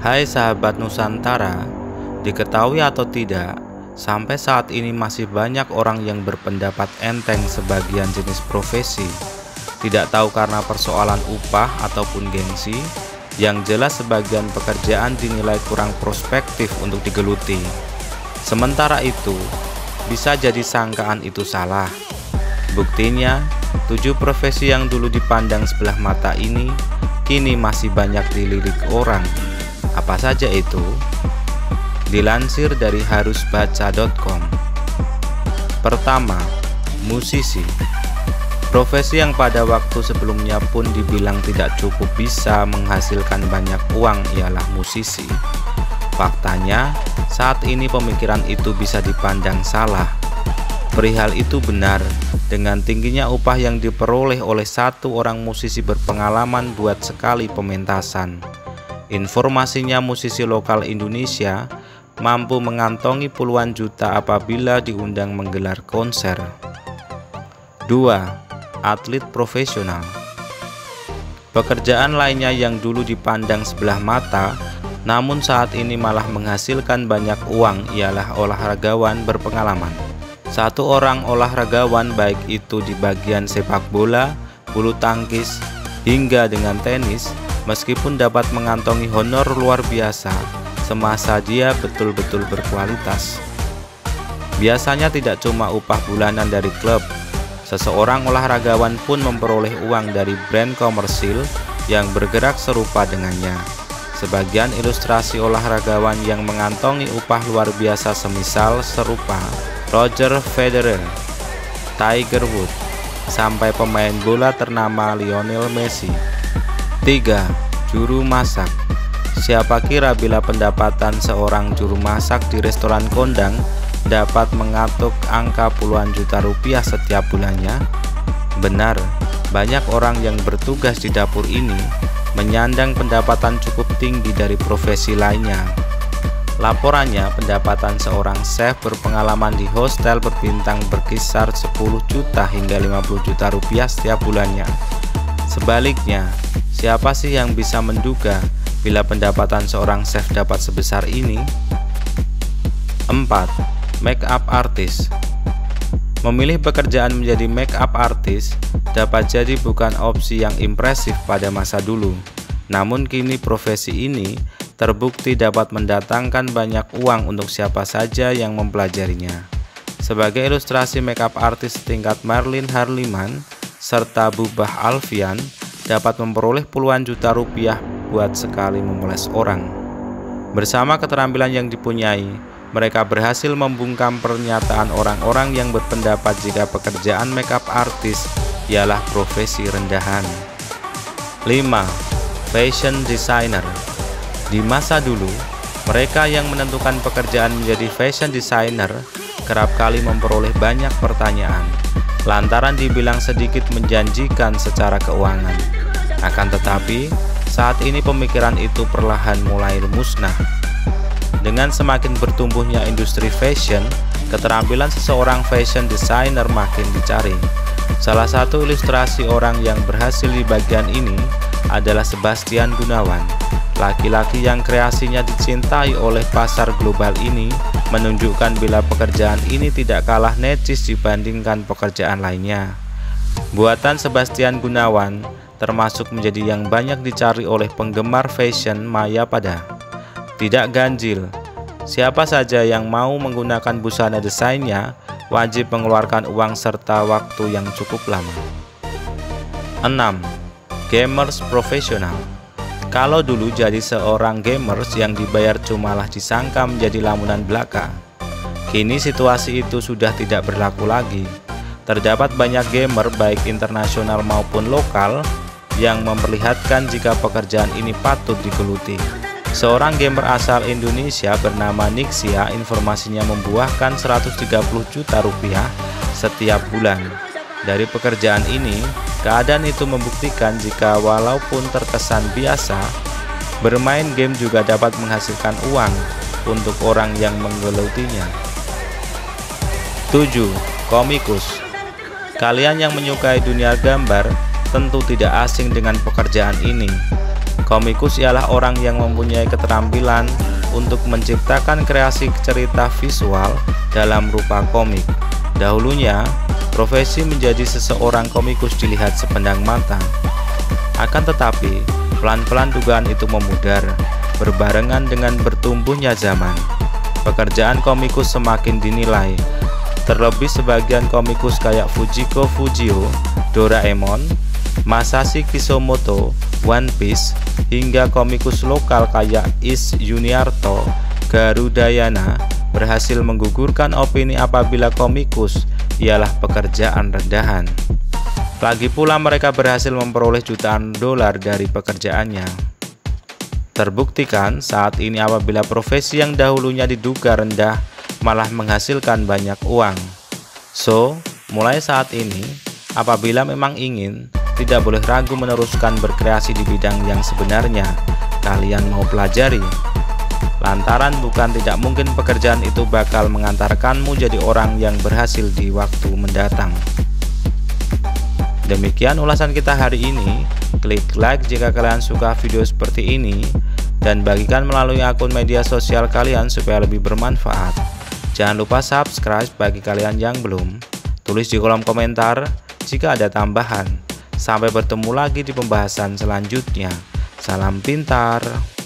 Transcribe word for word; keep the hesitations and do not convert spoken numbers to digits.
Hai sahabat Nusantara, diketahui atau tidak, sampai saat ini masih banyak orang yang berpendapat enteng sebagian jenis profesi. Tidak tahu karena persoalan upah ataupun gengsi, yang jelas sebagian pekerjaan dinilai kurang prospektif untuk digeluti. Sementara itu, bisa jadi sangkaan itu salah. Buktinya, tujuh profesi yang dulu dipandang sebelah mata ini, kini masih banyak dilirik orang. Apa saja itu? Dilansir dari harusbaca titik com. Pertama, musisi. Profesi yang pada waktu sebelumnya pun dibilang tidak cukup bisa menghasilkan banyak uang ialah musisi. Faktanya, saat ini pemikiran itu bisa dipandang salah. Perihal itu benar, dengan tingginya upah yang diperoleh oleh satu orang musisi berpengalaman buat sekali pementasan. Informasinya, musisi lokal Indonesia mampu mengantongi puluhan juta apabila diundang menggelar konser. Dua. Atlet profesional. Pekerjaan lainnya yang dulu dipandang sebelah mata, namun saat ini malah menghasilkan banyak uang ialah olahragawan berpengalaman. Satu orang olahragawan, baik itu di bagian sepak bola, bulu tangkis, hingga dengan tenis, meskipun dapat mengantongi honor luar biasa, semasa dia betul-betul berkualitas. Biasanya tidak cuma upah bulanan dari klub, seseorang olahragawan pun memperoleh uang dari brand komersil yang bergerak serupa dengannya. Sebagian ilustrasi olahragawan yang mengantongi upah luar biasa semisal serupa Roger Federer, Tiger Woods, sampai pemain bola ternama Lionel Messi. Tiga. Juru masak. Siapa kira bila pendapatan seorang juru masak di restoran kondang dapat mengatuk angka puluhan juta rupiah setiap bulannya? Benar, banyak orang yang bertugas di dapur ini menyandang pendapatan cukup tinggi dari profesi lainnya. Laporannya, pendapatan seorang chef berpengalaman di hostel berbintang berkisar sepuluh juta hingga lima puluh juta rupiah setiap bulannya. Sebaliknya, siapa sih yang bisa menduga bila pendapatan seorang chef dapat sebesar ini? Empat. Make up artist. Memilih pekerjaan menjadi make up artist dapat jadi bukan opsi yang impresif pada masa dulu. Namun kini profesi ini terbukti dapat mendatangkan banyak uang untuk siapa saja yang mempelajarinya. Sebagai ilustrasi, make up artist tingkat Marlin Harliman serta Bubah Alfian dapat memperoleh puluhan juta rupiah buat sekali memoles orang. Bersama keterampilan yang dipunyai, mereka berhasil membungkam pernyataan orang-orang yang berpendapat jika pekerjaan makeup artist ialah profesi rendahan. Lima. Fashion designer. Di masa dulu, mereka yang menentukan pekerjaan menjadi fashion designer kerap kali memperoleh banyak pertanyaan, lantaran dibilang sedikit menjanjikan secara keuangan. Akan tetapi, saat ini pemikiran itu perlahan mulai musnah. Dengan semakin bertumbuhnya industri fashion, keterampilan seseorang fashion designer makin dicari. Salah satu ilustrasi orang yang berhasil di bagian ini adalah Sebastian Gunawan. Laki-laki yang kreasinya dicintai oleh pasar global ini menunjukkan bila pekerjaan ini tidak kalah necis dibandingkan pekerjaan lainnya. Buatan Sebastian Gunawan termasuk menjadi yang banyak dicari oleh penggemar fashion maya pada. Tidak ganjil, siapa saja yang mau menggunakan busana desainnya wajib mengeluarkan uang serta waktu yang cukup lama. Enam. Gamers profesional. Kalau dulu jadi seorang gamers yang dibayar cumalah disangka menjadi lamunan belaka. Kini situasi itu sudah tidak berlaku lagi. Terdapat banyak gamer baik internasional maupun lokal yang memperlihatkan jika pekerjaan ini patut digeluti. Seorang gamer asal Indonesia bernama Nixia informasinya membuahkan seratus tiga puluh juta rupiah setiap bulan. Dari pekerjaan ini, keadaan itu membuktikan jika walaupun terkesan biasa, bermain game juga dapat menghasilkan uang untuk orang yang menggelutinya. Tujuh. Komikus. Kalian yang menyukai dunia gambar tentu tidak asing dengan pekerjaan ini. Komikus ialah orang yang mempunyai keterampilan untuk menciptakan kreasi cerita visual dalam rupa komik. Dahulunya, profesi menjadi seseorang komikus dilihat sepandang mata. Akan tetapi, pelan-pelan dugaan itu memudar, berbarengan dengan bertumbuhnya zaman. Pekerjaan komikus semakin dinilai, terlebih sebagian komikus kayak Fujiko Fujio, Doraemon, Masashi Kishimoto, One Piece, hingga komikus lokal kayak Is Yuniarto, Garudayana berhasil menggugurkan opini apabila komikus ialah pekerjaan rendahan. Lagi pula mereka berhasil memperoleh jutaan dolar dari pekerjaannya. Terbuktikan saat ini apabila profesi yang dahulunya diduga rendah malah menghasilkan banyak uang. So, mulai saat ini, apabila memang ingin, tidak boleh ragu meneruskan berkreasi di bidang yang sebenarnya kalian mau pelajari. Lantaran bukan tidak mungkin pekerjaan itu bakal mengantarkanmu jadi orang yang berhasil di waktu mendatang. Demikian ulasan kita hari ini. Klik like jika kalian suka video seperti ini, dan bagikan melalui akun media sosial kalian supaya lebih bermanfaat. Jangan lupa subscribe bagi kalian yang belum. Tulis di kolom komentar jika ada tambahan. Sampai bertemu lagi di pembahasan selanjutnya. Salam pintar.